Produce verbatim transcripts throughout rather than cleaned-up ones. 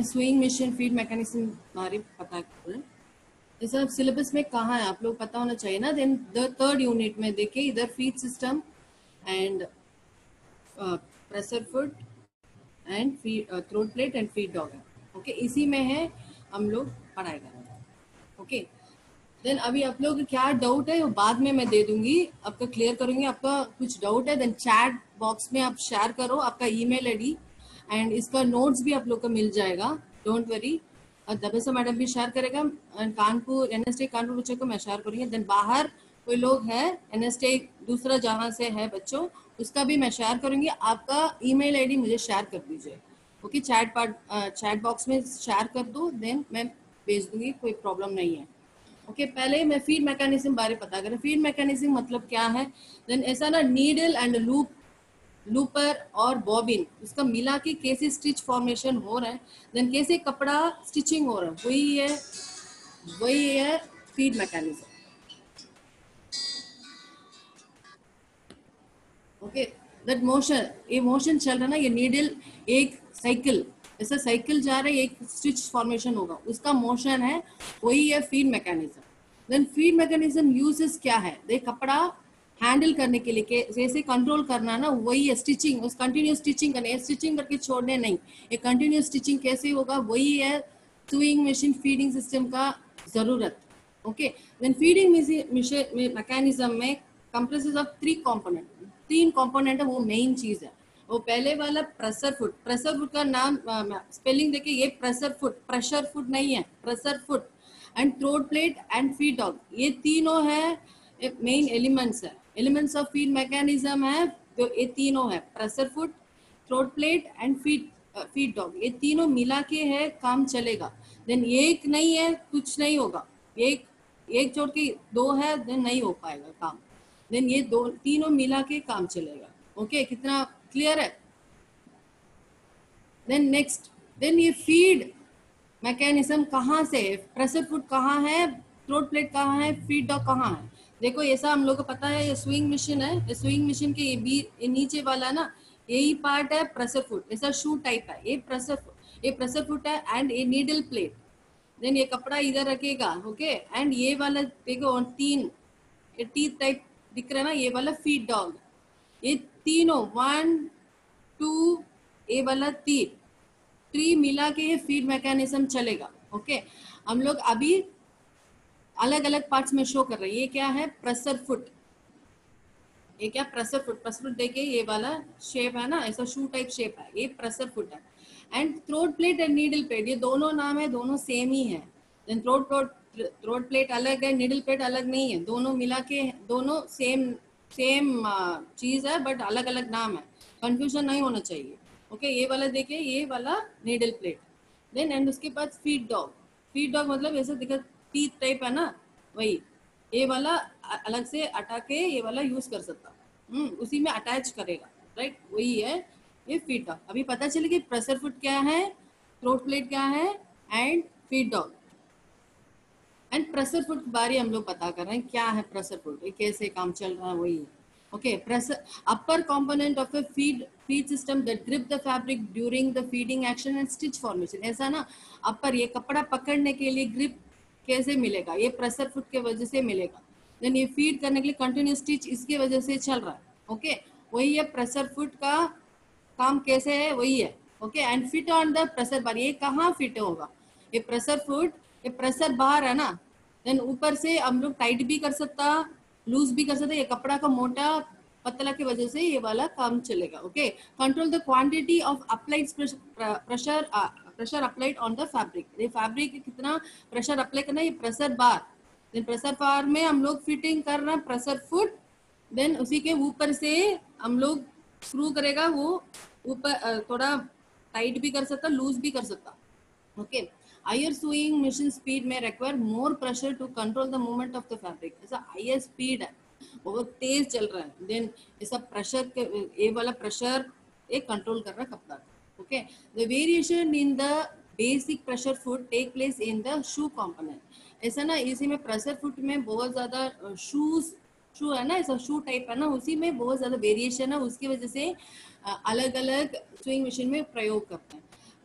मैं swing machine feed mechanism बारे पता करें। ये सब सिलेबस में कहाँ है आप लोग पता होना चाहिए ना। देन द थर्ड यूनिट में देखिए इधर feed system and pressure foot and feed throat plate and feed dog है। ओके, इसी में है हम लोग पढ़ाई करेंगे। ओके, देन अभी आप लोग क्या डाउट है वो बाद में मैं दे दूंगी, आपका क्लियर करूंगी। आपका कुछ डाउट है देन चैट बॉक्स में आप शेयर करो आपका ईमेल आईडी, एंड इसका नोट्स भी आप लोग को मिल जाएगा, डोंट वरी। दबेसा मैडम भी शेयर करेगा, एंड कानपुर एनएसटी कानपुर बच्चों को मैं शेयर करूंगी। देन बाहर कोई लोग है एनएसटी दूसरा जहाँ से है बच्चों, उसका भी मैं शेयर करूंगी। आपका ईमेल आईडी मुझे शेयर कर दीजिए। Okay, chat part chat box में शेयर कर दो, देन मैं भेज दूंगी, कोई प्रॉब्लम नहीं है। ओके okay, पहले मैं फीड मैकेनिज्म बारे पता करें। फीड मैकेनिज्म मतलब क्या है। देन ऐसा ना नीडल एंड लूप लूपर और बॉबिन उसका मिला के कैसे स्टिच फॉर्मेशन हो रहा है, देन कैसे कपड़ा स्टिचिंग हो रहा है, वही है वही है feed mechanism. Okay, that motion, ये मोशन चल रहा है ना, ये नीडल एक साइकिल ऐसा साइकिल जा रहा है, एक स्टिच फॉर्मेशन होगा, उसका मोशन है, वही है feed mechanism. Then feed mechanism uses क्या है, देख कपड़ा हैंडल करने के लिए जैसे कंट्रोल करना ना, वही है स्टिचिंग, उस कंटिन्यूस स्टिचिंग करने, स्टिचिंग करके छोड़ने नहीं, ये कंटिन्यूस स्टिचिंग कैसे होगा, वही है स्विंग मशीन फीडिंग सिस्टम का जरूरत। ओके, देन फीडिंग मैकेनिज्म में कंप्रेसेस ऑफ थ्री कंपोनेंट, तीन कंपोनेंट है, वो मेन चीज है। वो पहले वाला प्रेशर फुट, प्रेशर फुट का नाम स्पेलिंग देखिए, ये प्रेशर फुट, प्रेशर फुट नहीं है, pressure foot and throat plate and feed dog, ये तीनों है मेन एलिमेंट्स है, एलिमेंट्स ऑफ फीड मैकेनिज्म है, तो ये तीनों है pressure foot, throat plate and feed feed dog, ये तीनों मिला के है काम चलेगा। देन एक नहीं है कुछ नहीं होगा, एक एक जोड़ के दो है देन नहीं हो पाएगा काम, देन ये दो तीनों मिला के काम चलेगा। ओके okay, कितना क्लियर है। देन नेक्स्ट, देन ये फीड मैकेनिज्म कहाँ से है, प्रेशर फुट कहाँ है, थ्रोट प्लेट कहाँ है, फीड डॉग कहाँ है। देखो ऐसा हम लोग को पता है, ये स्विंग मशीन है, ये स्विंग मशीन के ये बी ये नीचे वाला ना, यही पार्ट है प्रेशर फुट, ऐसा शू टाइप है, ये प्रेशर फुट ये प्रेशर फुट है एंड ये नीडल प्लेट, देन ये कपड़ा इधर रखेगा। ओके, एंड ये वाला देखो तीन ये टीथ टाइप दिख रहा है ना, ये वाला फीड डॉग, ये तीनों वन टू ए वाला तीन थ्री मिला के ये फीड मैकेनिज्म चलेगा। ओके, हम लोग अभी अलग अलग पार्ट्स में शो कर रहे हैं। ये क्या है, प्रेशर फुट, ये क्या प्रेशर फुट, प्रेशर फुट देखिए ये वाला शेप है ना, ऐसा शू टाइप शेप है, ये प्रेशर फुट है। And throat plate and needle plate, ये दोनों नाम है, दोनों सेम ही है। Then throat plate throat plate अलग है, नीडल प्लेट अलग नहीं है, दोनों मिला के दोनों सेम सेम चीज है बट अलग अलग नाम है, कंफ्यूजन नहीं होना चाहिए। ओके okay, ये वाला देखिए ये वाला नीडल प्लेट, देन एंड उसके बाद फीड डॉग, फीड डॉग मतलब ऐसा दिखा टीथ टाइप है ना, वही ये वाला अलग से हटा के ये वाला यूज कर सकता, हम्म उसी में अटैच करेगा, राइट, वही है ये फीड डॉग। अभी पता चले कि प्रेशर फुट क्या है, थ्रोट प्लेट क्या है and feed dog. And pressure foot के बारे हम लोग पता कर रहे हैं, क्या है प्रेशर फुट, ये कैसे काम चल रहा है, वही है। Okay, pressure upper component of a feed feed system that grip the fabric during the feeding action and stitch formation, ऐसा ना अपर ये कपड़ा पकड़ने के लिए ग्रिप कैसे मिलेगा, ये प्रेशर फुट के वजह से मिलेगा। देन ये फीड करने के लिए कंटिन्यूस स्टिच इसके वजह से चल रहा है। ओके, वही है प्रेशर फुट का काम कैसे है, वही है। Okay, and fit on the pressure bar, ये कहाँ फिट होगा, ये प्रेशर फुट ये प्रेशर बार है ना, देन ऊपर से हम लोग टाइट भी कर सकता लूज भी कर सकते, ये कपड़ा का मोटा पतला की वजह से ये वाला काम चलेगा। Okay, control the quantity of applied pressure pressure applied on the fabric, ये फैब्रिक कितना प्रेशर अप्लाई करना है, ये pressure bar, then pressure bar में हम लोग फिटिंग कर रहे हैं प्रेशर फुट, देन उसी के ऊपर से हम लोग स्क्रू करेगा, वो ऊपर थोड़ा टाइट भी कर सकता लूज भी कर सकता। Okay, higher sewing machine speed में require more pressure to control the movement of the fabric, ऐसा हायर स्पीड है, बहुत तेज चल रहा है, देन ऐसा प्रेशर के ये वाला प्रेशर एक कंट्रोल कर रहा है कपड़ा। Okay, the variation in the basic pressure foot take place in the shoe component, ऐसा ना इसी में प्रेशर फुट में बहुत ज्यादा शूज शू है ना, ऐसा शू टाइप है ना, उसी में बहुत ज्यादा वेरिएशन है, उसकी वजह से अलग अलग स्विंग मशीन में प्रयोग करते हैं।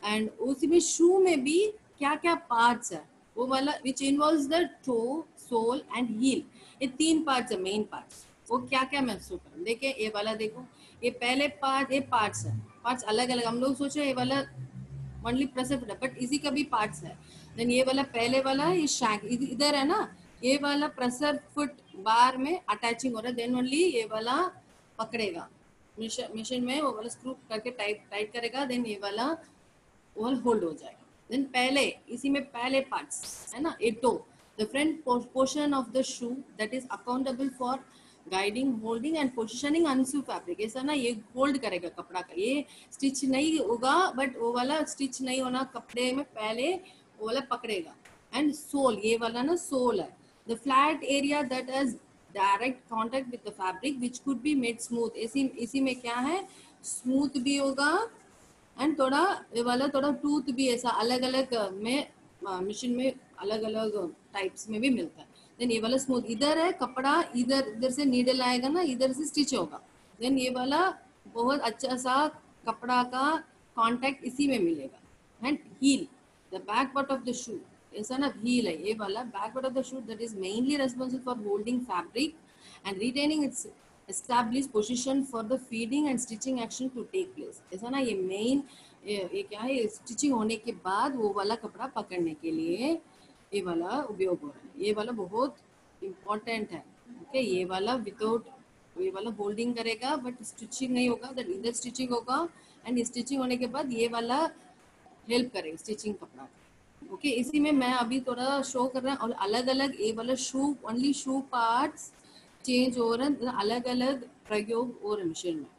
एंड उसमें शू में भी क्या क्या पार्ट्स है वो वाला which involves the toe sole and heel, ये तीन पार्ट्स है मेन पार्ट्स। वो क्या क्या मैं शो करूँ, देखिए ये वाला देखो, ये पहले पार्ट, ये पार्ट्स है, पार्ट्स अलग अलग, हम लोग सोचे ये वाला ओनली प्रेसर फुट है बट इसी का भी पार्ट्स है। देन ये वाला पहले वाला ये शैंक इधर है ना, ये वाला प्रेसर फुट बार में अटैचिंग हो रहा है, देन ओनली ये वाला पकड़ेगा मशीन में, वो वाला स्क्रू करके टाइट टाइट करेगा, देन ये वाला वो होल्ड हो जाएगा। देन पहले इसी में पहले पार्ट्स है ना, a toe the front portion of the shoe that is accountable for guiding holding and positioning unsewn fabric, ऐसा ना ये होल्ड करेगा कपड़ा का, ये स्टिच नहीं होगा बट वो वाला स्टिच नहीं होना कपड़े में, पहले वो वाला पकड़ेगा। एंड सोल, ये वाला ना सोल है, the flat area that is direct contact with the fabric which could be made smooth, इसी इसी में क्या है स्मूथ भी होगा एंड थोड़ा ये वाला थोड़ा टूथ भी ऐसा अलग अलग में मशीन में अलग अलग टाइप्स में भी मिलता है। देन ये वाला स्मूथ, इधर है कपड़ा, इधर इधर से नीडल आएगा ना, इधर से स्टिच होगा। देन ये वाला बहुत अच्छा सा कपड़ा का कांटेक्ट इसी में मिलेगा। And heel, the back part of the shoe, ऐसा ना हील है ये वाला back part of the shoe that is mainly responsible for holding fabric and retaining its establish position for the feeding and stitching action to take place, ऐसा ना ये main ये, ये क्या है स्टिचिंग होने के बाद वो वाला कपड़ा पकड़ने के लिए ये वाला उपयोग हो रहा है, ये वाला बहुत इम्पोर्टेंट है। ओके, ये वाला विदाउट ये वाला होल्डिंग करेगा बट स्टिचिंग नहीं होगा, देन इधर स्टिचिंग होगा एंड स्टिचिंग होने के बाद ये वाला हेल्प करेगा स्टिचिंग कपड़ा। ओके okay, इसी में मैं अभी थोड़ा शो कर रहा हूँ और अलग अलग ये वाला shoe only shoe parts change हो रहा है, अलग अलग प्रयोग हो रहा है मशीन में।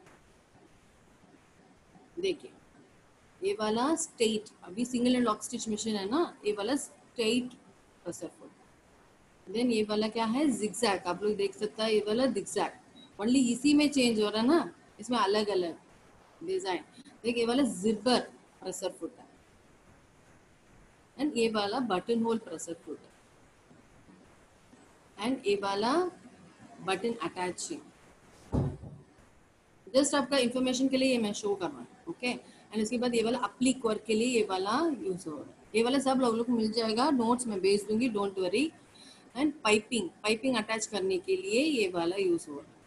देखिए ये वाला स्ट्रेट, अभी single and lock stitch machine है ना, ये वाला स्ट्रेट प्रेसर फुट। देन ये वाला क्या है जिगजैग, आप लोग देख सकता है ये वाला जिगजैग, ओनली इसी में चेंज हो रहा है ना, इसमें अलग अलग डिजाइन। देखिए ये वाला जिपर प्रेसर फुट है एंड ये वाला बटन होल प्रेसर फुट है एंड ये वाला बटन अटैचिंग। जस्ट आपका इंफॉर्मेशन के लिए ये मैं शो कर रहा हूँ। ओके एंड उसके बाद ये वाला अप्लिक वर्क के लिए ये वाला यूज हो रहा है, ये वाला सब लोग को मिल जाएगा, नोट्स में भेज दूंगी, don't worry. And piping, piping attach करने के लिए ये वाला यूज हो रहा है।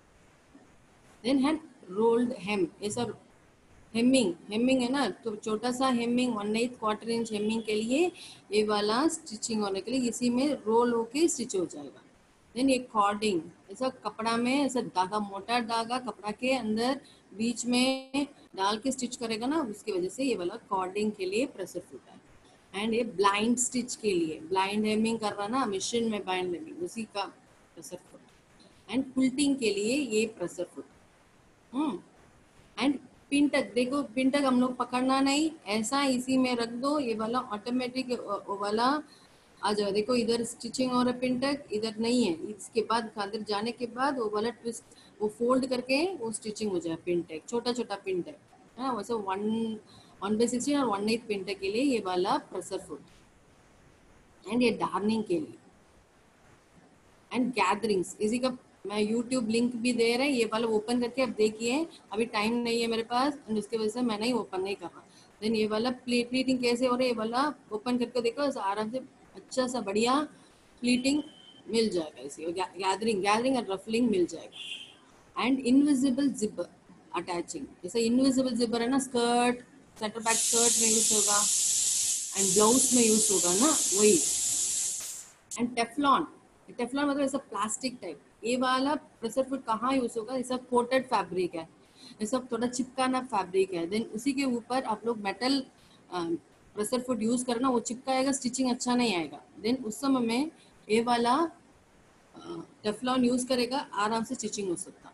देन हैंड रोल्ड हेम, ये सब हेमिंग, हेमिंग है ना, तो छोटा सा hemming one eighth quarter inch hemming के लिए ये वाला स्टिचिंग होने के लिए इसी में रोल होके स्टिच हो जाएगा। देन ये कॉर्डिंग, ऐसा कपड़ा में ऐसा धागा, मोटा धागा कपड़ा के अंदर बीच में डाल के स्टिच करेगा ना, उसकी वजह से ये वाला कॉर्डिंग के लिए प्रेसर फुट है। एंड ये ब्लाइंड स्टिच के लिए, ब्लाइंड हेमिंग कर रहा ना मशीन में, ब्लाइंड हेमिंग उसी का प्रेसर फुट। एंड क्विल्टिंग के लिए ये presser foot. Hmm and pintuck, देखो पिंटक हम लोग पकड़ना नहीं, ऐसा इसी में रख दो, ये वाला ऑटोमेटिक वाला आ जाओ। देखो इधर स्टिचिंग और पिंटक इधर नहीं है, इसके बाद अंदर जाने के बाद वो वाला ट्विस्ट, वो फोल्ड करके वो स्टिचिंग हो जाए पिंटक, छोटा छोटा पिंटक है ना, वैसे वन वन बाई सिक्सटीन और वन एथ पिंटक के लिए ये वाला प्रेसर फुट। एंड ये डार्निंग के लिए एंड गैदरिंग्स, इसी का मैं यूट्यूब लिंक भी दे रहा है, ये वाला ओपन करके अब देखिए, अभी टाइम नहीं है मेरे पास एंड उसके वजह से मैं नहीं ओपन नहीं कर रहा। देन ये वाला प्लीट प्लीटिंग कैसे हो रहा है, ये वाला ओपन करके देखो, आराम से अच्छा सा बढ़िया प्लीटिंग मिल जाएगा, इसी गैदरिंग गैदरिंग और रफलिंग मिल जाएगा। एंड इनविजिबल जिपर अटैचिंग, जैसे इनविजिबल जिपर है ना, स्कर्ट सेंटर बैक स्कर्ट में यूज होगा एंड ब्लाउज में यूज होगा ना वही। एंड टेफ्लॉन, टेफ्लॉन मतलब ऐसा प्लास्टिक टाइप, ये वाला प्रेसर फुट कहाँ यूज होगा, ये सब कोटेड फैब्रिक है, ये सब थोड़ा चिपकाना फैब्रिक है। देन उसी के ऊपर आप लोग मेटल प्रेसर फुट यूज करना, वो चिपकाएगा, स्टिचिंग अच्छा नहीं आएगा। देन उस समय में ये वाला टेफ्लॉन यूज करेगा, आराम से स्टिचिंग हो सकता।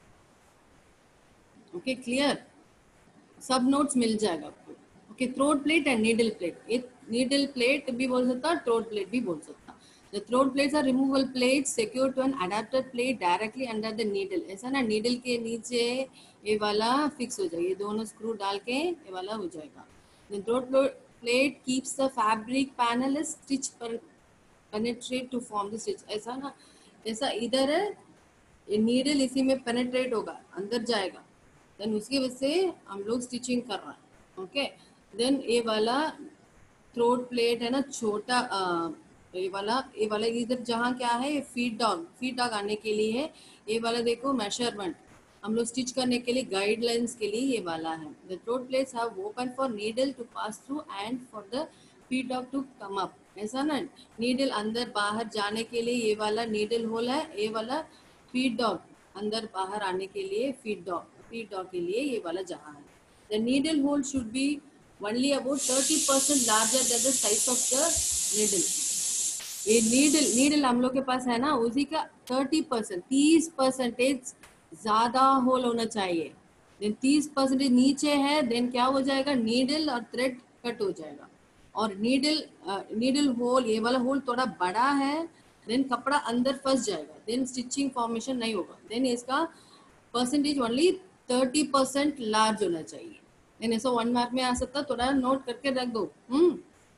ओके क्लियर, सब नोट्स मिल जाएगा आपको। Okay throat plate and needle plate, ये नीडल प्लेट भी बोल सकता, थ्रोट प्लेट भी बोल सकता। The throat plates are removable plates secured to an adapter plate directly under the needle, ऐसा ना needle के नीचे ये वाला फिक्स हो जाएगा, ये दोनों स्क्रू डाल के ये वाला हो जाएगा। The throat plate keeps the fabric panel is stitch penetrate to form the stitch, ऐसा ना, ऐसा इधर है ये नीडल इसी में पेनेट्रेट होगा, अंदर जाएगा, देन उसकी वजह से हम लोग स्टिचिंग कर रहे हैं। ओके देन ये वाला थ्रोट प्लेट है ना छोटा, अ, ये वाला ये वाला इधर जहाँ क्या है फीड डॉग, फीड डॉग आने के लिए है। ये वाला देखो मेजरमेंट, हम लोग स्टिच करने के लिए गाइडलाइंस के लिए ये वाला है। The throat plates have open for needle to pass through and for the feed dog to come up, ऐसा ना। नीडल अंदर बाहर जाने के लिए ये वाला नीडल होल है, ये वाला फीड डॉग अंदर बाहर आने के लिए फीड डॉग, फीड डॉग के लिए ये वाला जहाँ है। The needle hole should be only about thirty percent larger than the size of the needle। ये नीडल नीडल हम लोग के पास है ना, उसी का थर्टी परसेंट तीस परसेंटेज ज्यादा होल होना चाहिए। देन तीस परसेंटेज नीचे है, देन क्या हो जाएगा, नीडल और थ्रेड कट हो जाएगा। और नीडल नीडल होल ये वाला होल थोड़ा बड़ा है, देन कपड़ा अंदर फंस जाएगा, देन स्टिचिंग फॉर्मेशन नहीं होगा। देन इसका percentage only thirty percent large होना चाहिए। देन ऐसा वन मार्क में आ सकता, थोड़ा नोट करके रख दो। Hmm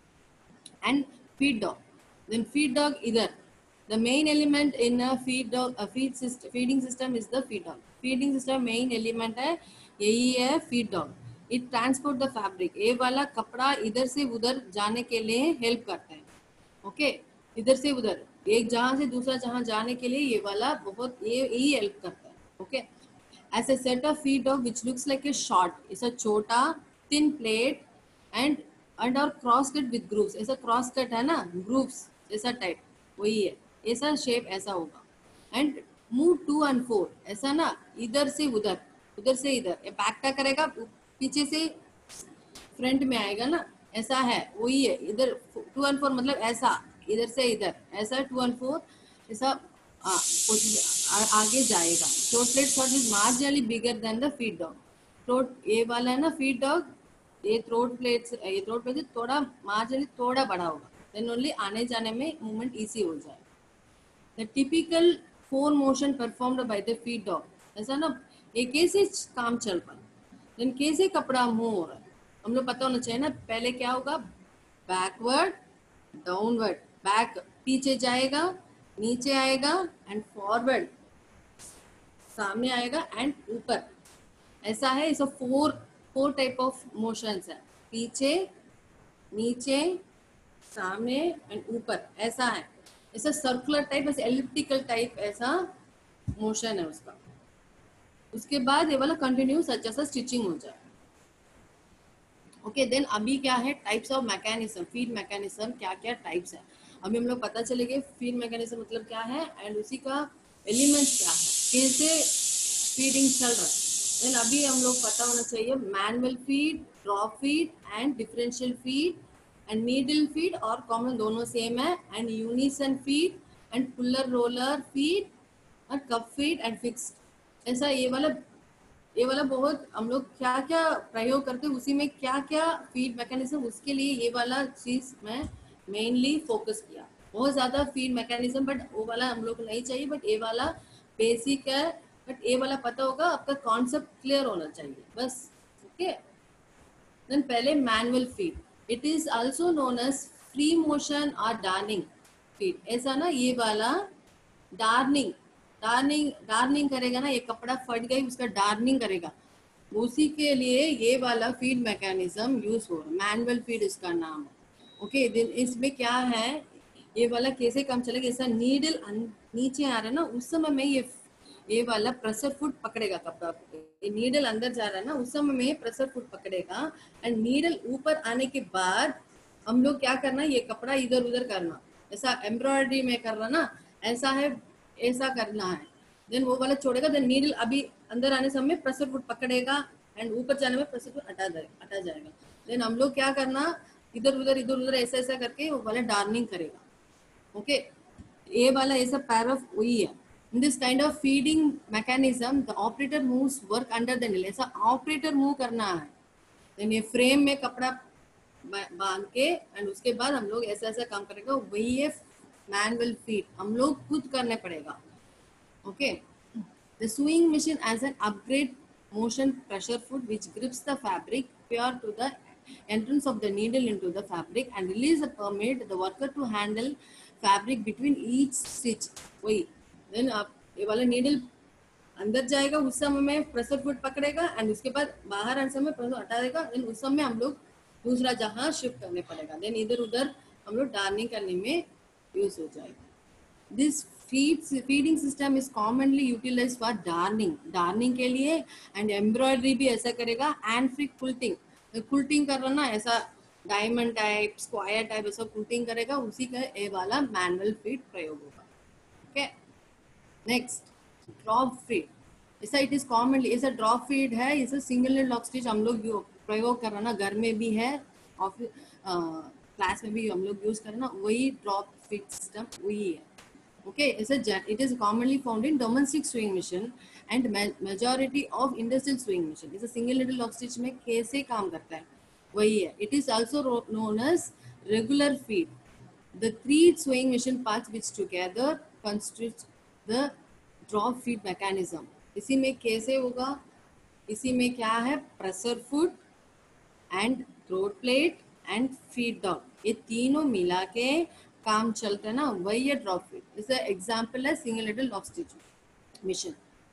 and feed dog, then feed dog either the main element in a feed dog a feed system feeding system is the feed dog। feeding system main element है, यही है feed dog। it transport the fabric, ये वाला कपड़ा इधर से उधर जाने के लिए हेल्प करता है। Okay okay? इधर से उधर एक जहां से दूसरा जहां जाने के लिए ये वाला बहुत ये यही हेल्प करता है। Okay okay? as a set of feed dog which looks like a short, is a छोटा thin plate and and और क्रॉस कट विद ग्रूव्स, ऐसा क्रॉस कट है ना ग्रूव्स ऐसा टाइप, वही है, ऐसा शेप ऐसा होगा। And move to and fro, ऐसा ना इधर से उधर उधर से इधर, ये बैक का करेगा पीछे से फ्रंट में आएगा ना, ऐसा है वही है। इधर टू एंड फोर मतलब ऐसा इधर से इधर, ऐसा टू एंड फोर ऐसा आ, आ, आगे जाएगा। Throat plate shot is marginally bigger than the feed dog. Throat ये वाला है ना फीड डॉग, ये थ्रोट प्लेट ये थ्रोट प्लेट थोड़ा मार्जिनली थोड़ा बड़ा होगा, देन ओनली आने जाने में मूवमेंट इजी हो जाए। The typical four motion performed by the feed dog, ऐसा ना ये कैसे काम चल रहा है, देन कैसे कपड़ा मूव हो रहा है, हम लोग पता होना चाहिए ना। पहले क्या होगा, बैकवर्ड डाउनवर्ड, बैक पीछे जाएगा नीचे आएगा एंड फॉरवर्ड सामने आएगा एंड ऊपर, ऐसा है। इस four four type of motions है, पीछे नीचे सामने एंड ऊपर, ऐसा है। ऐसा सर्कुलर टाइप, ऐसे एलिप्टिकल टाइप ऐसा मोशन है उसका। उसके बाद ये वाला कंटिन्यूस अच्छा सा स्टिचिंग हो जाए। ओके okay, देन अभी क्या है types of mechanism, feed mechanism क्या क्या टाइप्स है अभी हम लोग पता चलेंगे। फीड मैकेनिज्म मतलब क्या है एंड उसी का एलिमेंट्स क्या है, कैसे फीडिंग चल रहा है। देन अभी हम लोग पता होना चाहिए manual feed, drop feed and differential feed and needle feed, और कॉमन दोनों सेम है, and unison feed and puller roller feed और कप फीड एंड फिक्स्ड। ऐसा ये वाला ये वाला बहुत हम लोग क्या क्या प्रयोग करते हैं, उसी में क्या क्या फीड मैकेनिज्म, उसके लिए ये वाला चीज मैं मेनली फोकस किया। बहुत ज्यादा फीड मैकेनिज्म बट वो वाला हम लोग को नहीं चाहिए, बट ये वाला बेसिक है, बट ये वाला पता होगा, आपका कॉन्सेप्ट क्लियर होना चाहिए बस। ओके देन पहले manual feed, it is also known as free motion और डार्निंग फीड। ऐसा ना ये वाला डार्निंग डार्निंग डार्निंग करेगा ना, ये कपड़ा फट गई उसका डार्निंग करेगा, उसी के लिए ये वाला फीड मैकेनिज्म यूज हो रहा है, मैनुअल फीड इसका नाम है। ओके दिन इसमें क्या है, ये वाला कैसे काम चलेगा, ऐसा नीडल नीचे आ रहा है ना, उस समय में ये ये वाला प्रेशर फुट पकड़ेगा कपड़ा, ये नीडल अंदर जा रहा है ना, उस समय में प्रेशर फुट पकड़ेगा एंड नीडल ऊपर आने के बाद हम लोग क्या करना, ये कपड़ा इधर उधर करना, ऐसा एम्ब्रॉयडरी में कर रहा ना, ऐसा है ऐसा करना है। देन वो वाला छोड़ेगा, देन नीडल अभी अंदर आने समय प्रेशर फुट पकड़ेगा एंड ऊपर जाने में प्रेशर फुट हटा जाएगा हटा जाएगा देन हम लोग क्या करना, इधर उधर इधर उधर ऐसा ऐसा करके वो वाला डार्निंग करेगा। ओके ये वाला ऐसा पैर ऑफ वही है। In this kind of feeding mechanism the operator moves work under the needle, ऐसा ऑपरेटर मूव करना है। देन ये फ्रेम में कपड़ा बांध के एंड उसके बाद हम लोग ऐसा ऐसा काम करेगा, वही है मैनुअल फीड, हम लोग खुद करने पड़ेगा। Okay the sewing machine as an upgrade motion pressure foot which grips the fabric prior to the entrance of the needle into the fabric and release the permit the worker to handle fabric between each stitch। वही then आप ये वाला needle अंदर जाएगा, उस समय में pressure foot पकड़ेगा एंड उसके बाद बाहर आने समय प्रेशर हटा देगा, देन उस समय हम लोग दूसरा जहां शिफ्ट करने पड़ेगा, देन इधर उधर हम लोग डार्निंग करने में यूज हो जाएगा। This feeds feeding system is commonly utilize for darning, darning के लिए, एंड एम्ब्रॉयडरी भी ऐसा करेगा, एंड फिर कुल्टिंग, कुल्टिंग कर रहा ना ऐसा डायमंड टाइप स्क्वायर टाइप ऐसा कुल्टिंग करेगा, उसी का ये वाला मैनुअल फीड प्रयोग होगा। ओके, नेक्स्ट ड्रॉप फीड, ऐसा इट इज कॉमनली ऐसा ड्रॉप फीड है, इसे सिंगल लॉक स्टिच हम लोग प्रयोग कर रहे ना, घर में भी है, ऑफिस क्लास में भी हम लोग यूज कर रहे ना, वही ड्रॉप फीड सिस्टम वही है। Okay, it's a jet. It is commonly found in domestic sewing machine and majority of industrial sewing machine. It's a single needle lock stitch में कैसे काम करता है वही है। It is also known as regular feed. The three sewing machine parts which together constitute the drop feed mechanism. इसी में कैसे होगा, इसी में क्या है, pressure foot and throat plate and feed dog, ये तीनों मिला के काम चलता है ना, वही है ड्रॉप फीड। इस एग्जाम्पल है single needle lock stitch machine.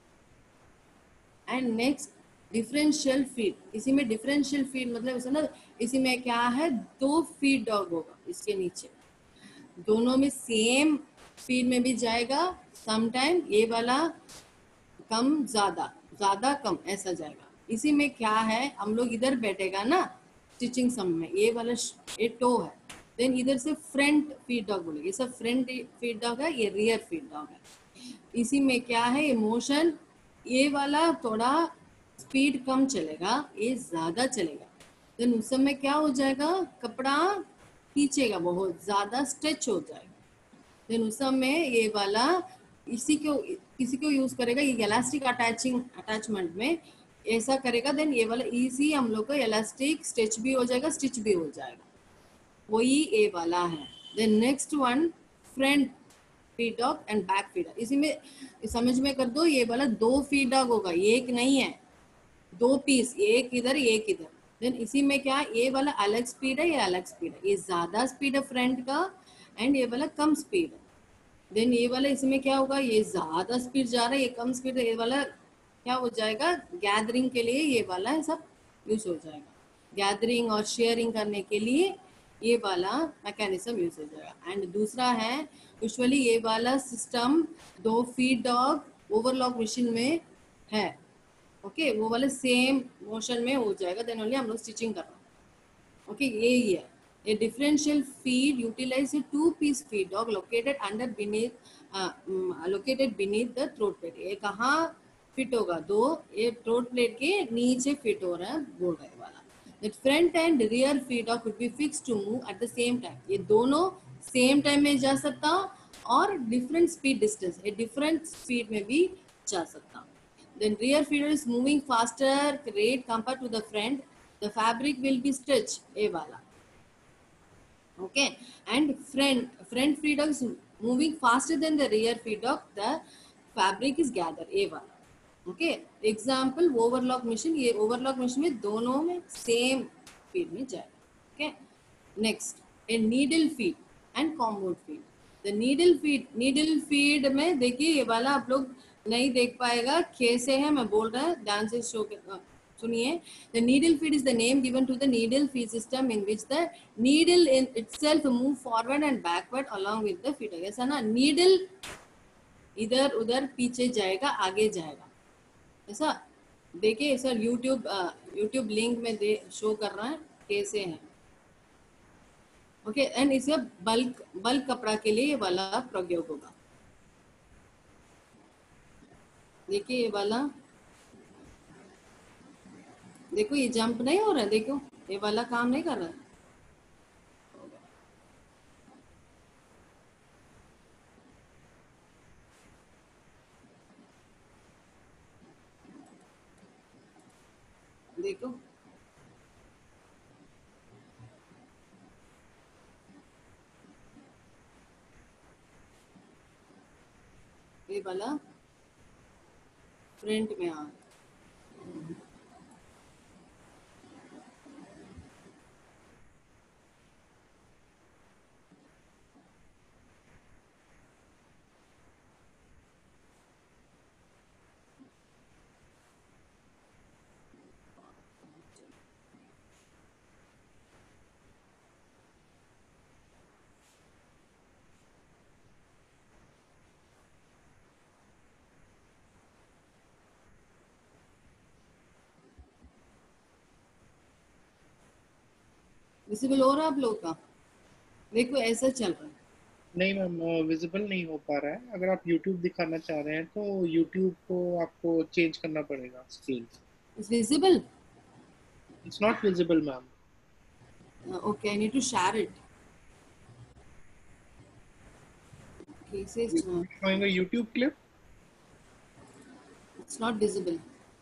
And next differential feed, इसी में डिफरेंशियल फीड मतलब इसे ना, इसी में क्या है, दो फीड डॉग होगा इसके नीचे, दोनों में सेम फीड में भी जाएगा, समटाइम ये वाला कम ज्यादा ज्यादा कम ऐसा जाएगा। इसी में क्या है, हम लोग इधर बैठेगा ना स्टिचिंग सम में, ये वाला ये टो है, देन इधर से फ्रंट फीड डॉग बोलेंगे, ये सब फ्रंट फीड डॉग है, ये रियर फीड डॉग है। इसी में क्या है, ये मोशन, ये वाला थोड़ा स्पीड कम चलेगा, ये ज्यादा चलेगा, देन उस समय क्या हो जाएगा, कपड़ा खींचेगा, बहुत ज्यादा स्ट्रेच हो जाएगा, देन उस समय ये वाला इसी को किसी को यूज करेगा, ये इलास्टिक अटैचिंग अटैचमेंट में ऐसा करेगा, देन ये वाला इजी हम लोग को इलास्टिक स्टिच भी हो जाएगा, स्टिच भी हो जाएगा, वही ये वाला है। Then next one front feed dog and back feed dog, इसी में समझ में कर दो, ये वाला दो फीड डॉग होगा, एक नहीं है, दो पीस, एक इधर एक इधर, देन इसी में क्या, ये वाला अलग स्पीड है, ये अलग स्पीड है, ये ज्यादा स्पीड है फ्रंट का एंड ये वाला कम स्पीड है, देन ये वाला इसमें क्या होगा, ये ज्यादा स्पीड जा रहा है, ये कम स्पीड है, ये वाला क्या हो जाएगा, गैदरिंग के लिए ये वाला सब यूज हो जाएगा, गैदरिंग और शेयरिंग करने के लिए ये वाला मैकेनिज्म यूज हो जाएगा। एंड दूसरा है यूजुअली ये वाला सिस्टम दो फीड डॉग ओवरलॉक मशीन में है, ओके okay, वो वाले सेम मोशन में हो जाएगा, देन ओनली हम लोग स्टिचिंग कर रहे हैं, ओके okay, यही है। A differential feed utilizes a two-piece feed dog located under beneath uh, um, located beneath the throat plate. ये कहाँ फिट होगा, दो ये throat plate के नीचे फिट हो रहा है, बोल रहे वाला। That front and rear feed dog could be fixed to move at the same time. ये दोनों सेम टाइम में जा सकता और डिफरेंट स्पीड डिस्टेंस, ये डिफरेंट स्पीड में भी जा सकता। Then rear feeder is moving faster rate compared to the front. The fabric will be stretched. ये वाला okay, and front front feed dog is moving faster than the rear feed dog, the fabric is gathered, a वाला okay। example overlock machine, ये overlock machine में दोनों में same feed में जाएगा, okay। next a needle feed and compound feed, the needle feed needle feed में देखिए ये वाला आप लोग नहीं देख पाएगा कैसे है, मैं बोल रहा है ध्यान से शो सुनिए। The needle feed is the name given to the needle feed system in which the needle in itself move forward and backward along with the feeder। ऐसा ना, needle इधर उधर पीछे जाएगा आगे जाएगा, ऐसा देखिए सर यूट्यूब यूट्यूब लिंक में दे शो कर रहा है कैसे है, ओके। एंड इसे बल्क बल्क कपड़ा के लिए ये वाला प्रयोग होगा, देखिए ये वाला, देखो ये जंप नहीं हो रहा है, देखो ये वाला काम नहीं कर रहा है, देखो ये वाला फ्रंट में आ, विजिबल हो रहा है आप लोग का? देखो ऐसा चल रहा है। नहीं मैम, विजिबल नहीं हो पा रहा है। अगर आप यूट्यूब दिखाना चाह रहे हैं तो यूट्यूब को आपको चेंज करना पड़ेगा screen. It's visible? It's not visible ma'am. Okay, I need to share it. Cases, showing a YouTube clip. It's not visible.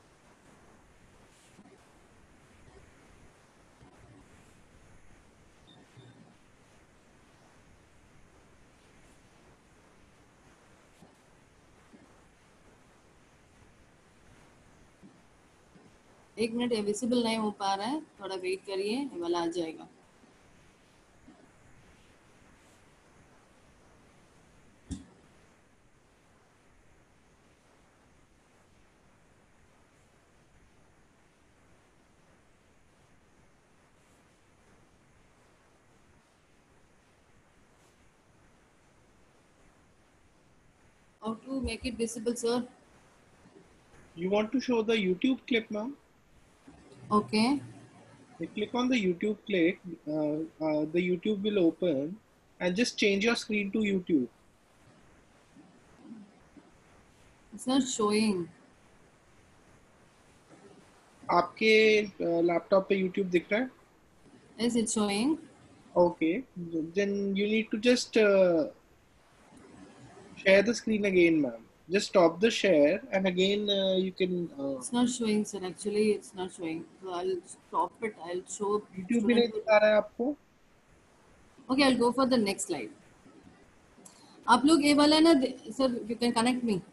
एक मिनट, विजिबल नहीं हो पा रहा है, थोड़ा वेट करिए, ये वाला आ जाएगा। How to make it visible sir? You want to show the YouTube clip, ma'am? Okay, You click on the YouTube clip, uh, uh, the YouTube will open, and just change your screen to YouTube. It's not showing. आपके laptop पे YouTube दिख रहा है? Is it showing? Okay, then you need to just uh, share the screen again, ma'am. Just stop the share, and again uh, you can. Uh, It's not showing, sir. Actually, it's not showing. So I'll stop it. I'll show YouTube भी student. नहीं दिखा रहा है आपको? Okay, I'll go for the next slide. आप लोग ये वाला ना sir, you can connect me.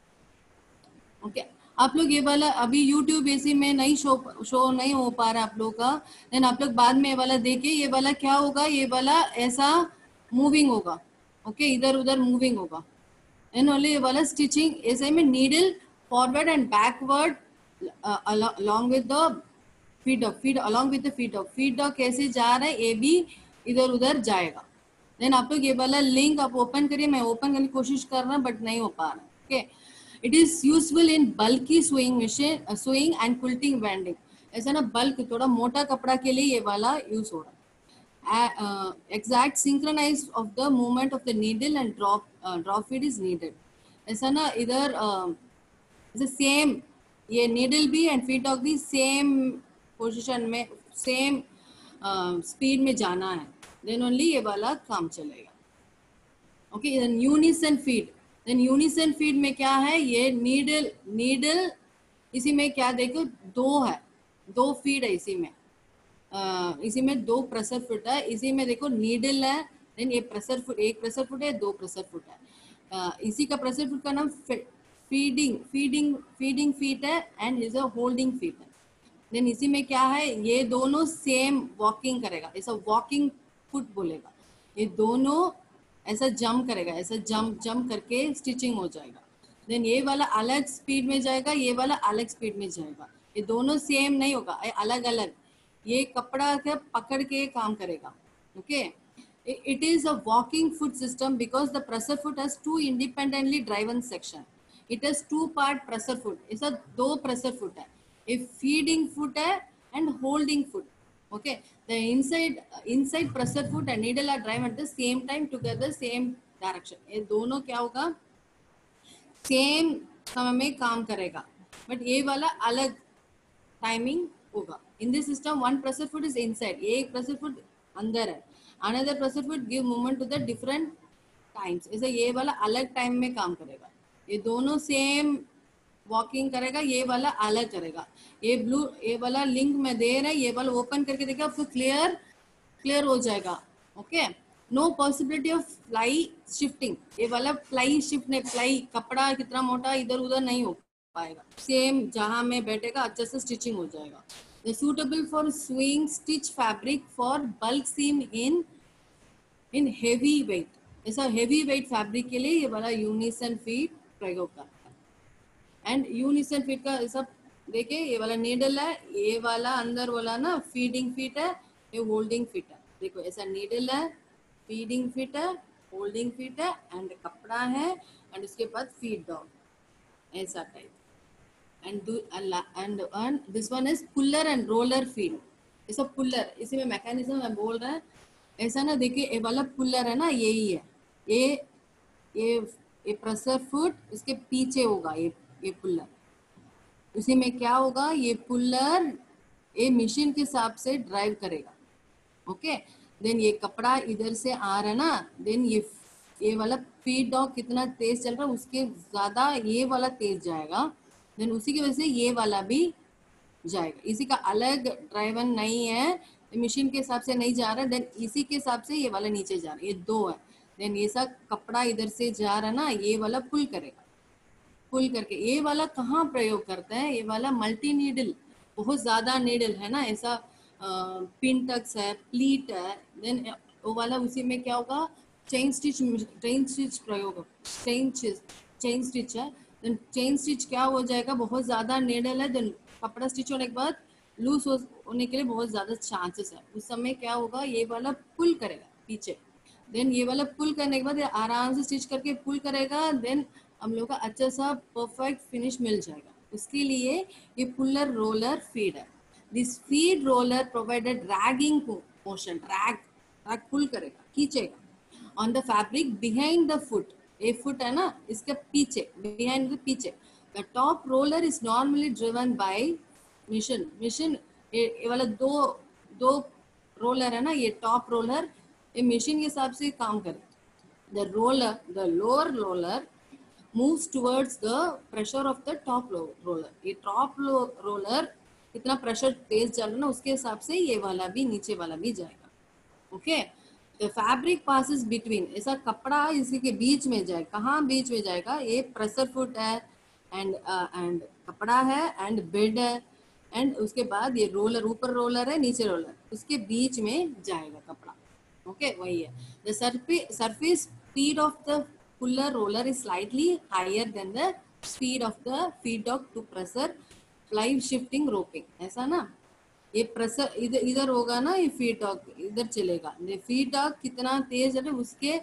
Okay, आप लोग ये वाला अभी यूट्यूब एसी में नहीं शो शो नहीं हो पा रहा आप लोग का, देन आप लोग बाद में ये वाला देखिए। ये वाला क्या होगा, ये वाला ऐसा मूविंग होगा। ओके, इधर उधर मूविंग होगा। एंड ओनली ये वाला स्टिचिंग ऐसे में needle forward and backward along with the feed dog, feed along with the feed dog. Feed dog कैसे जा रहा है, ये भी इधर उधर जाएगा। देन आप लोग ये वाला लिंक आप ओपन करिए। मैं ओपन करने की कोशिश कर रहा हूँ बट नहीं हो पा रहा। Okay, it is useful in bulky sewing machine, sewing and quilting vending. ऐसा ना बल्क थोड़ा मोटा कपड़ा के लिए ये वाला यूज हो रहा है। Exact synchronize of the movement of the needle and drop drop feed is needed. ऐसा ना इधर सेम ये नीडल भी एंड फीड डॉग भी सेम पोजीशन में, सेम स्पीड में जाना है, देन ओनली ये वाला काम चलेगा। Okay, then unison feed. Then unison feed में क्या है, ये नीडल नीडल इसी में क्या देखो, दो है, दो फीड है इसी में। uh, इसी में दो प्रेशर फुट है, इसी में देखो नीडल है, देन ये प्रेशर फुट, एक प्रेशर फुट है, दो प्रेशर फुट है। uh, इसी का प्रेशर फुट का नाम फीडिंग फीडिंग फीडिंग फीट है and is a holding feet है। देन इसी में क्या है, ये दोनों सेम वॉकिंग करेगा, ऐसा वॉकिंग फुट बोलेगा। ये दोनों ऐसा जंप करेगा, ऐसा जंप जंप करके स्टिचिंग हो जाएगा। देन ये वाला अलग स्पीड में जाएगा, ये वाला अलग स्पीड में जाएगा। ये दोनों सेम नहीं होगा, ये अलग अलग। ये कपड़ा के पकड़ के काम करेगा। Okay, it is a walking foot system because the presser foot has two independently driven section. It has two part presser foot, ऐसा दो presser foot है, एक feeding foot है and holding foot. Okay, the inside inside presser foot and needle are driven at the same time together, same direction. ये दोनों क्या होगा, same समय में काम करेगा, बट ये वाला अलग टाइमिंग होगा। In this system one pressure foot is inside, ये एक प्रेशर फुट अंदर है, another pressure foot give movement to the different times. ऐसे ये वाला अलग टाइम में काम करेगा, ये दोनों सेम वॉकिंग करेगा, ये वाला अलग करेगा। ये ब्लू ये वाला लिंक में दे रहा है, ये वाला ओपन करके देखिए आपको क्लियर क्लियर हो जाएगा। Okay, no possibility of ply shifting. ये वाला फ्लाई शिफ्ट नहीं, फ्लाई कपड़ा कितना मोटा इधर उधर नहीं हो पाएगा, सेम जहां में बैठेगा अच्छे से स्टिचिंग हो जाएगा। Suitable for sewing stitch fabric for bulk seam in in heavy weight. ऐसा हेवी वेट फैब्रिक के लिए ये वाला यूनिसन फीट प्रयोग करता है। एंड यूनिसन फीट का सब देखिए, ये वाला नीडल है, ये वाला अंदर वाला ना फीडिंग फीट है, ये होल्डिंग फीट है। देखो ऐसा नीडल है, फीडिंग फीट है, होल्डिंग फीट है एंड कपड़ा है, एंड उसके बाद फीड डॉग, ऐसा type. and do and and this one is puller and roller feed. ऐसा पुल्लर, इसी में मैकेनिज्म मैं बोल रहा है ऐसा ना। देखिए ये वाला पुल्लर है ना, यही है ये ये ये प्रेशर फुट इसके पीछे होगा, ये ये पुल्लर। उसी में क्या होगा, ये पुल्लर ये मशीन के हिसाब से ड्राइव करेगा। ओके, देन ये कपड़ा इधर से आ रहा है ना, देन ये ये वाला फीड डॉग कितना तेज चल रहा है उसके ज्यादा ये वाला तेज जाएगा, देन उसी की वजह से ये वाला भी जाएगा। इसी का अलग ड्राइवर नहीं है, मशीन के हिसाब से नहीं जा रहा है, देन इसी के हिसाब से ये वाला नीचे जा रहा है, ये दो है। देन ये सब कपड़ा इधर से जा रहा है ना, ये वाला पुल करेगा, पुल करके। ये वाला कहाँ प्रयोग करता है, ये वाला मल्टी नीडल, बहुत ज्यादा नीडल है ना, ऐसा पिन टक्स है, प्लीट है, देन वो वाला उसी में क्या होगा, चेन स्टिच, चेन स्टिच प्रयोग, चेन चेन स्टिच है। देन चेन स्टिच क्या हो जाएगा, बहुत ज्यादा नीडल है, देन कपड़ा स्टिच होने के बाद लूज होने के लिए बहुत ज्यादा चांसेस है। उस समय क्या होगा, ये वाला पुल करेगा पीछे, देन ये वाला पुल करने के बाद आराम से स्टिच करके पुल करेगा, देन हम लोग का अच्छा सा परफेक्ट फिनिश मिल जाएगा। उसके लिए ये पुलर रोलर फीड है। This feed roller provided dragging motion, drag drag pull करेगा, खींचेगा on the fabric behind the foot. ये फुट है ना, इसके पीछे, बिहाइंड द पीछे। The top roller is normally driven by machine machine ये वाला दो दो रोलर है ना, ये टॉप रोलर ये मशीन के हिसाब से काम करे। The roller the lower roller moves towards the pressure of the top roller। ये टॉप रोलर कितना प्रेशर तेज चल रहा है ना, उसके हिसाब से ये वाला भी नीचे वाला भी जाएगा। Okay, the fabric passes between, ऐसा कपड़ा इसी के बीच में जाए, कहाँ बीच में जाएगा, ये प्रेशर फुट है एंड एंड कपड़ा है एंड बेड है, एंड उसके बाद ये रोलर, ऊपर रोलर है नीचे रोलर, उसके बीच में जाएगा कपड़ा। ओके okay, वही है। The surface speed of the puller roller is slightly higher than the speed of the feed dog to pressure ply shifting roping, ऐसा ना। ये प्रेशर इधर इधर होगा ना, ये फीड डॉग इधर चलेगा, ये फीड डॉग कितना तेज है उसके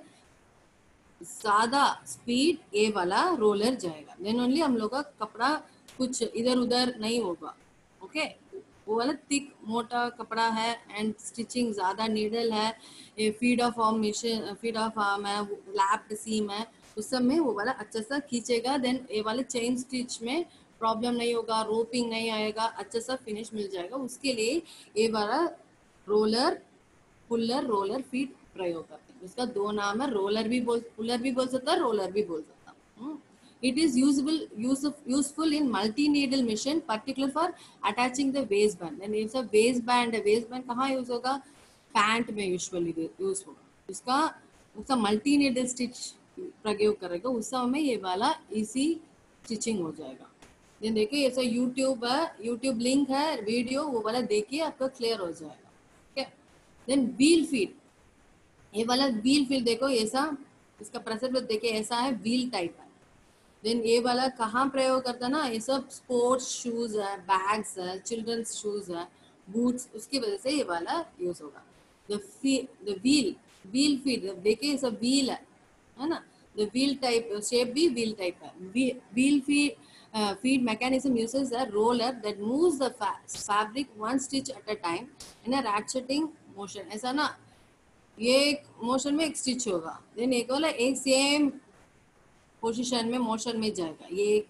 ज्यादा स्पीड ये वाला रोलर जाएगा, देन ओनली हम लोग का कपड़ा कुछ इधर उधर नहीं होगा। Okay okay? वो वाला थिक मोटा कपड़ा है एंड स्टिचिंग ज्यादा नीडल है, ये feed off arm machine, feed off arm है, लैप्ड सीम है, उस सब में वो वाला अच्छा सा खींचेगा, देन ये वाले चेन स्टिच में प्रॉब्लम नहीं होगा, रोपिंग नहीं आएगा, अच्छा सा फिनिश मिल जाएगा। उसके लिए ये वाला रोलर पुलर रोलर फीड प्रयोग करते हैं। उसका दो नाम है, रोलर भी बोल, पुलर भी बोल सकता है, रोलर भी बोल सकता है। It is usable use of, useful in multi needle machine, particular for attaching the waistband। and it's a waistband है, waistband कहाँ यूज होगा, पैंट में यूजुअली यूज होगा। उसका उसका मल्टी नीडल स्टिच प्रयोग करेगा, उस समय ये वाला इसी स्टिचिंग हो जाएगा। देन देखिए ऐसा यूट्यूब है, यूट्यूब लिंक है, वीडियो वो वाला देखिए आपका क्लियर हो जाएगा। ओके, देन व्हील फीड, ये वाला व्हील फीड देखो ऐसा, इसका प्रेशर देखिए ऐसा है, व्हील टाइप है। देन ये वाला कहाँ प्रयोग करता है ना, ये सब स्पोर्ट्स शूज है, बैग्स है, चिल्ड्रंस शूज है, बूट्स, उसकी वजह से ये वाला यूज होगा। The the wheel wheel feed देखिए ये सब व्हील है है ना, द व्हील टाइप शेप भी व्हील टाइप है। Wheel feed feed mechanism uses a roller that moves the fabric one stitch at a time in a ratcheting motion, ऐसा ना, ये एक मोशन में एक स्टिच होगा, देन एक वाला एक सेम पोजीशन में मोशन में जाएगा, ये एक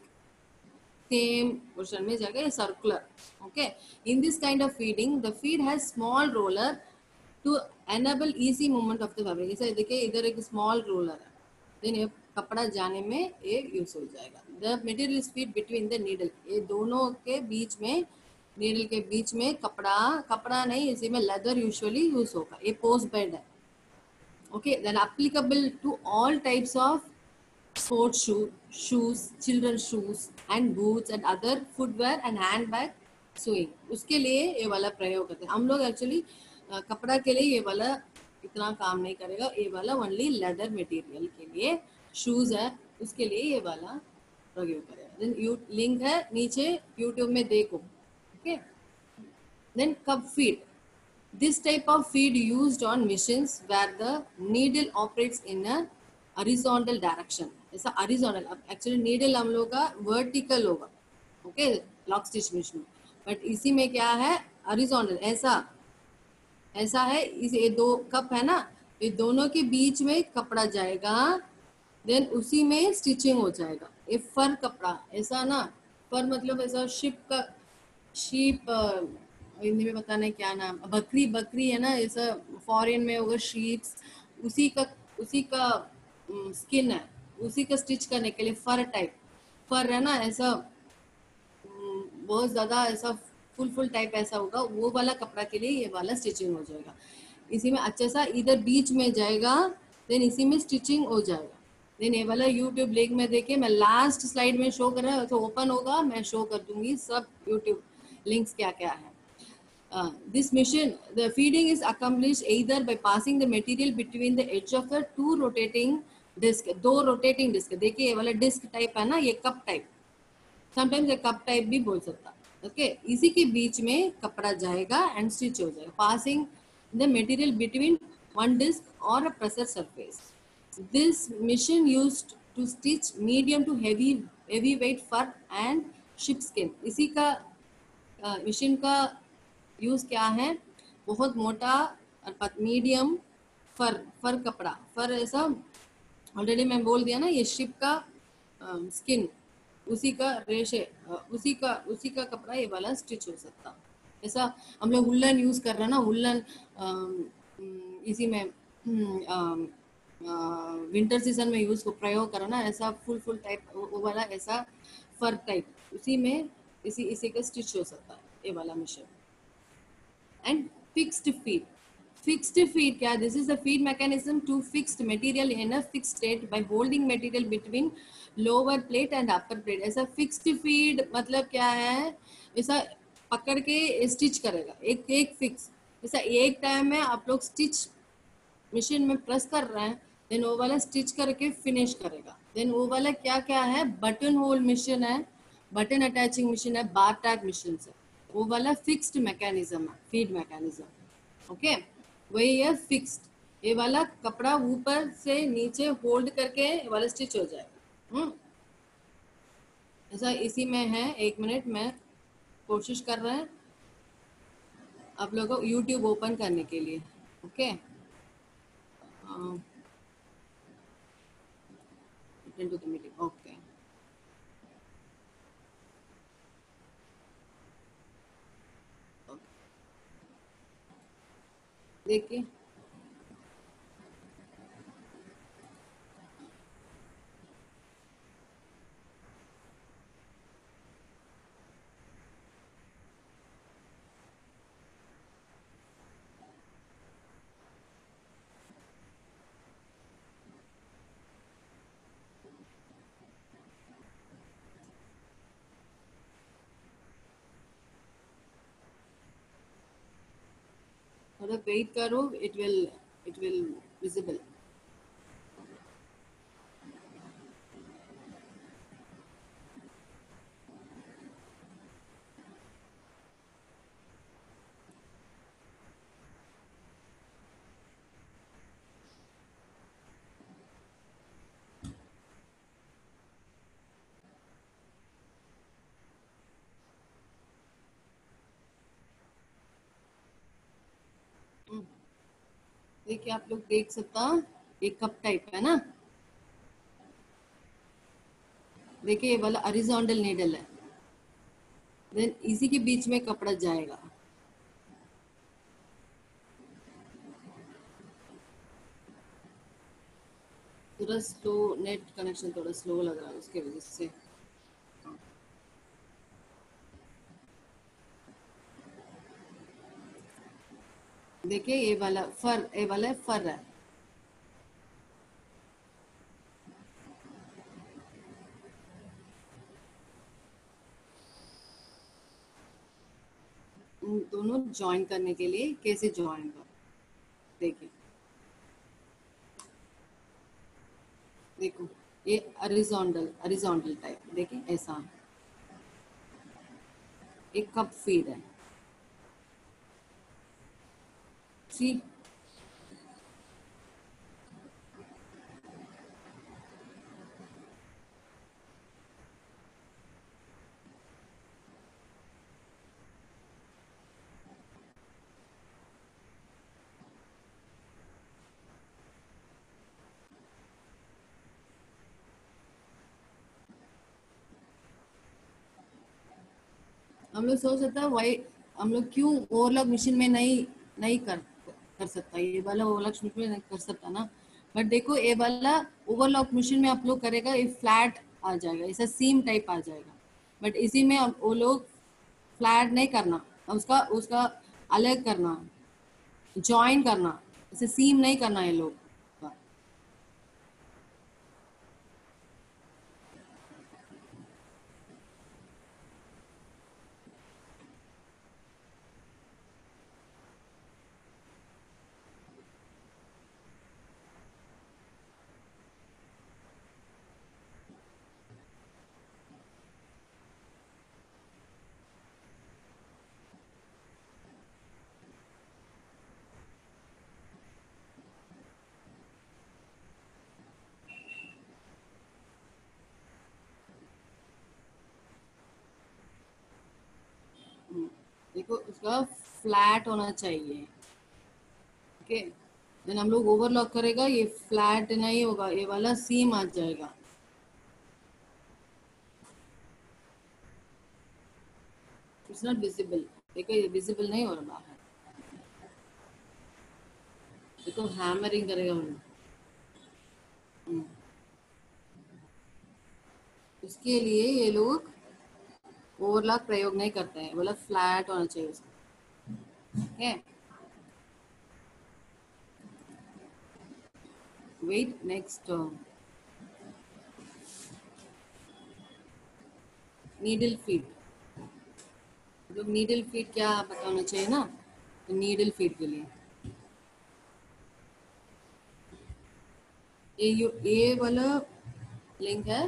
सेम पोजीशन में जाएगा, ये circular. Okay, in this kind of feeding the feed has small roller to enable easy movement of the fabric. इसे देखिए इधर एक स्मॉल रोलर है, देन ये कपड़ा जाने में ये यूज हो जाएगा। The material is feed between the needle, ये दोनों के बीच में, नीडल के बीच में कपड़ा, कपड़ा नहीं इसी में लेदर यूजुअली यूज होगा। ये पोस्ट बेड है। Okay, then applicable to all types of sports shoe, shoes, children's shoes and boots and other footwear and handbag sewing, उसके लिए ये वाला प्रयोग करते हैं हम लोग। एक्चुअली कपड़ा के लिए ये वाला इतना काम नहीं करेगा, ये वाला ओनली लेदर मटेरियल के लिए, शूज है उसके लिए ये वाला प्रयोग करेगा। देन यू लिंक है नीचे यूट्यूब में देखो। Okay, then cup feed, this type of feed used on machines where the needle operates in a horizontal direction, ऐसा horizontal, अब एक्चुअली नीडल हम लोग का वर्टिकल होगा। Okay, lock stitch machine, but इसी में क्या है horizontal, ऐसा ऐसा है, इस ये दो कप है ना, ये दोनों के बीच में कपड़ा जाएगा, देन उसी में स्टिचिंग हो जाएगा। ये फर कपड़ा ऐसा ना, फर मतलब ऐसा शिप का, शीप हिंदी में पता नहीं क्या नाम, बकरी बकरी है ना, ऐसा फॉरेन में होगा शीप्स, उसी का उसी का स्किन है, उसी का स्टिच करने के लिए फर टाइप, फर है ना ऐसा, हम्म, बहुत ज्यादा ऐसा फुल फुल टाइप ऐसा होगा, वो वाला कपड़ा के लिए ये वाला स्टिचिंग हो जाएगा। इसी में अच्छा सा इधर बीच में जाएगा, देन इसी में स्टिचिंग हो जाएगा। देन ये वाला यूट्यूब लिंक में देखिए, मैं लास्ट स्लाइड में शो कर रहा हूँ, तो ओपन होगा, मैं शो कर दूंगी सब यूट्यूब लिंक्स क्या क्या है। Uh, this mission, the feeding is accomplished either by passing the material between the edge of the two rotating disc, दो rotating disc, देखिए ये वाला डिस्क टाइप है ना, ये कप टाइप, समटाइम्स ये कप टाइप भी बोल सकता। Okay okay? इसी के बीच में कपड़ा जाएगा एंड स्टिच हो जाएगा, passing the material between one disc और a pressure surface. This machine used to stitch medium to heavy heavy weight fur and sheep skin. इसी का मशीन का यूज क्या है, बहुत मोटा और मीडियम फर फर कपड़ा, फर ऐसा ऑलरेडी मैं बोल दिया ना, ये शिप का स्किन, उसी का रेशे, अ, उसी का उसी का कपड़ा ये वाला स्टिच हो सकता। ऐसा हम लोग उल्लन यूज कर रहे हैं ना, उल्लन इसी में विंटर सीजन में यूज को प्रयोग करो ना, ऐसा फुल फुल टाइप वो वाला ऐसा फर टाइप, उसी में इसी इसी का स्टिच हो सकता है ये वाला machine. And fixed feed. Fixed feed क्या, this is the feed mechanism to fixed material in a fixed state by holding material between lower plate and upper plate। ऐसा fixed feed मतलब क्या है, ऐसा पकड़ के स्टिच करेगा, एक एक फिक्स, ऐसा एक टाइम में आप लोग स्टिच मशीन में प्रेस कर रहे हैं, देन वो वाला स्टिच करके फिनिश करेगा। देन वो वाला क्या क्या है, बटन होल मशीन है, बटन अटैचिंग मशीन है, बार टैग मशीन है, वो वाला फिक्स्ड मैकेनिज्म है, फीड मैकेनिज्म। ओके, वही है फिक्स्ड, ये वाला कपड़ा ऊपर से नीचे होल्ड करके ये वाला स्टिच हो जाएगा। हम्म, ऐसा इसी में है। एक मिनट में कोशिश कर रहे हैं आप लोगों को यूट्यूब ओपन करने के लिए। Okay, attend to the meeting. Okay, देखिए थोड़ा वेट करो, it will it will visible. देखिए आप लोग देख सकता, एक कप टाइप है ना, देखिए ये वाला हॉरिजॉन्टल नीडल है, देन इसी के बीच में कपड़ा जाएगा। थोड़ा स्लो नेट कनेक्शन, थोड़ा स्लो लग रहा है उसके वजह से। देखिए ये वाला फर, ये वाला फर है, उन दोनों ज्वाइन करने के लिए कैसे ज्वाइन कर, देखिए देखो ये हॉरिजॉन्टल हॉरिजॉन्टल टाइप, देखिए ऐसा एक कप फीड है। सी हम लोग सोच सकता है वाई हम लोग क्यों ओवरलॉक मशीन में नहीं नहीं कर कर सकता, ये वाला ओवरलॉक मशीन में नहीं कर सकता ना। बट देखो ये वाला ओवरलॉक मशीन में आप लोग करेगा ये फ्लैट आ जाएगा, ऐसा सीम टाइप आ जाएगा। बट इसी में अब वो लोग फ्लैट नहीं करना, उसका उसका अलग करना, जॉइन करना, इसे सीम नहीं करना ये लोग का। हम्म, देखो उसका फ्लैट होना चाहिए। ओके, देन हम लोग ओवरलॉक करेगा ये फ्लैट नहीं होगा, ये वाला सीम आ जाएगा। इट्स नॉट विजिबल, देखो ये विजिबल नहीं हो रहा है। देखो हैमरिंग करेगा हम लोग। हम्म, इसके लिए ये लोग ओवरलॉक प्रयोग नहीं करते हैं, बोला फ्लैट होना चाहिए उसका। Okay, wait next, needle feed. मतलब नीडल फीड क्या पता होना चाहिए ना, तो नीडल फीड के लिए ये यू ये वाला लिंक है,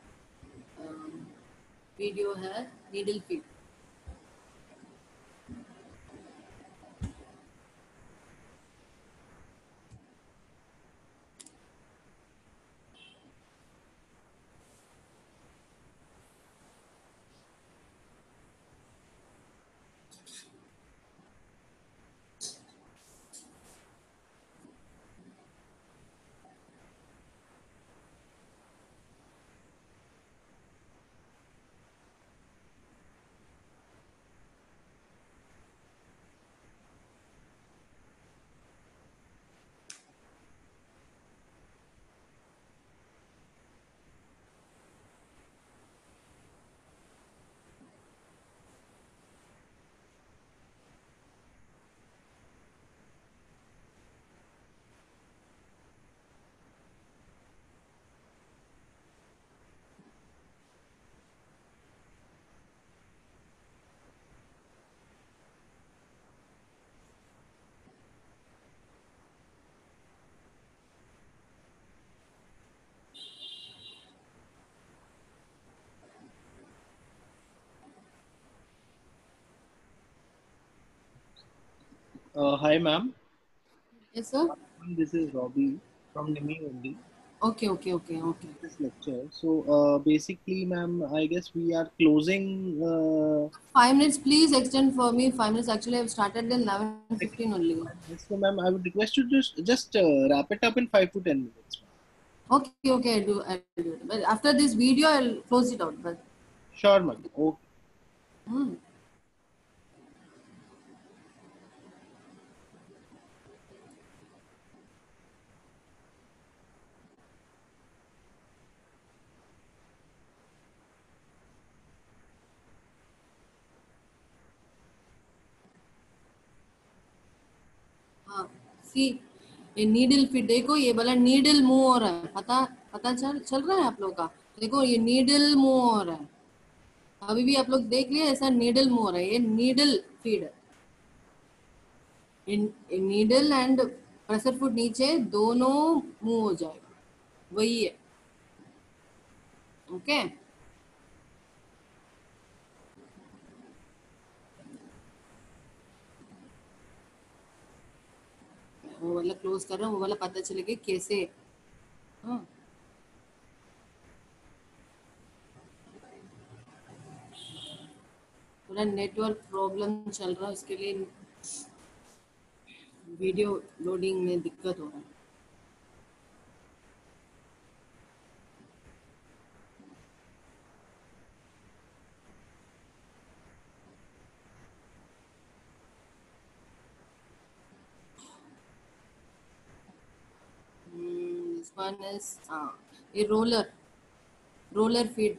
वीडियो है needle feed. Uh, hi, ma'am. Yes sir. This is Robbie from Nimi only. Okay okay okay okay. This lecture. So, uh, basically, ma'am, I guess we are closing. Uh, Five minutes, please extend for me. Five minutes. Actually, I've started in eleven fifteen only. so, ma'am, I would request you to just just uh, wrap it up in five to ten minutes. Okay, okay, I'll do, I'll do it. But after this video, I'll close it out. But Sure, ma'am. Okay. hmm. हाँ, सी ये needle fit देखो, ये वाला needle move हो रहा है, पता पता चल चल रहा है आप लोग का। देखो ये नीडल मूव हो रहा है, अभी भी आप लोग देख लिए ऐसा नीडल मूव हो रहा है, ये नीडल फीड है। नीडल एंड प्रेशर फुट नीचे दोनों मूव हो जाएगा, वही है। ओके, वो वाला क्लोज कर रहा हूँ, वो वाला पता चलेगा कैसे। हाँ, थोड़ा नेटवर्क प्रॉब्लम चल रहा है, उसके लिए वीडियो लोडिंग में दिक्कत हो रहा है। This one is uh, a roller, roller feed.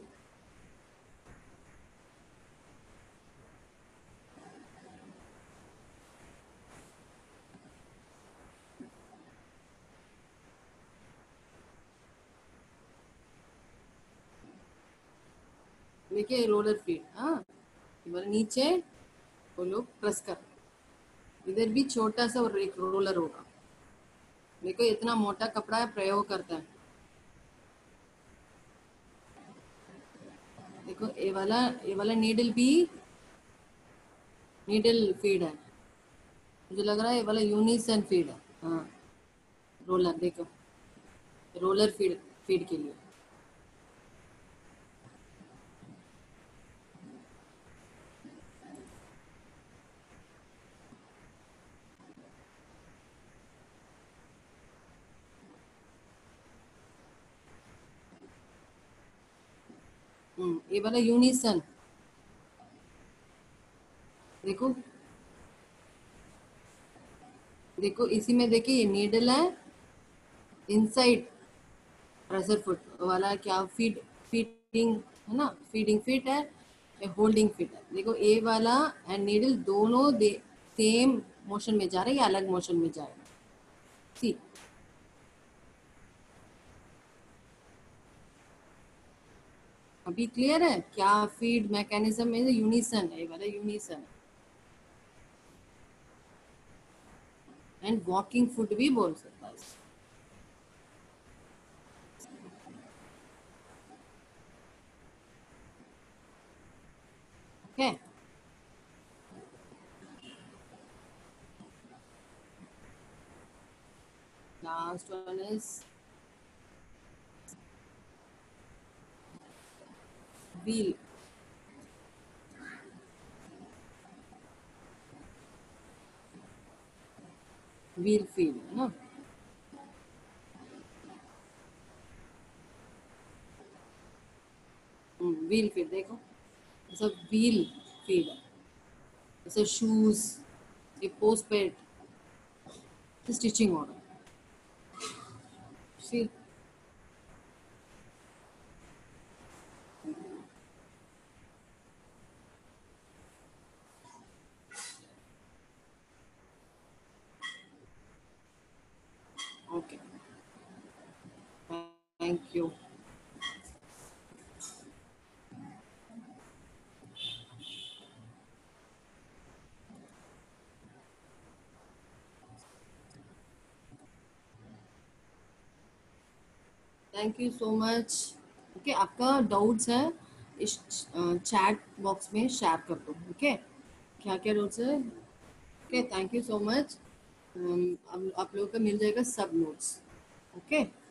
देखिए रोलर फीड, हाँ इधर नीचे वो लोग प्रेस कर, इधर भी छोटा सा और एक रोलर होगा। देखो इतना मोटा कपड़ा है, प्रयोग करता है। देखो ये वाला ये वाला नीडल भी नीडल फीड है, मुझे लग रहा है ये वाला यूनिसन फीड है। हाँ रोलर, देखो रोलर फीड फीड के लिए। हम्म, ये वाला यूनिसन, देखो देखो इसी में देखिए ये नीडल है, इनसाइड प्रेशर फुट वाला क्या फीड फीडिंग है ना, फीडिंग फिट है, होल्डिंग फिट है। देखो ए वाला एंड नीडल दोनों सेम मोशन में जा रहे हैं या अलग मोशन में जा रहे हैं। सी अभी क्लियर है क्या फीड मैकेनिज्म में यूनिसन है, ये वाला यूनिसन है। एंड वॉकिंग फुट भी बोल सकता है। Okay last one is wheel. Wheel feed है ना, व्हील फीड देखो ऐसा व्हील फीड है, जैसे शूज, ये पोस्ट पेड स्टिचिंग हो रहा है। See? Okay, thank you. Thank you so much. Okay आपका डाउट्स है इस चैट बॉक्स में शेयर कर दो। Okay okay? क्या क्या डाउट्स है। Okay thank you so much. आप लोगों का मिल जाएगा सब नोट्स। Okay okay?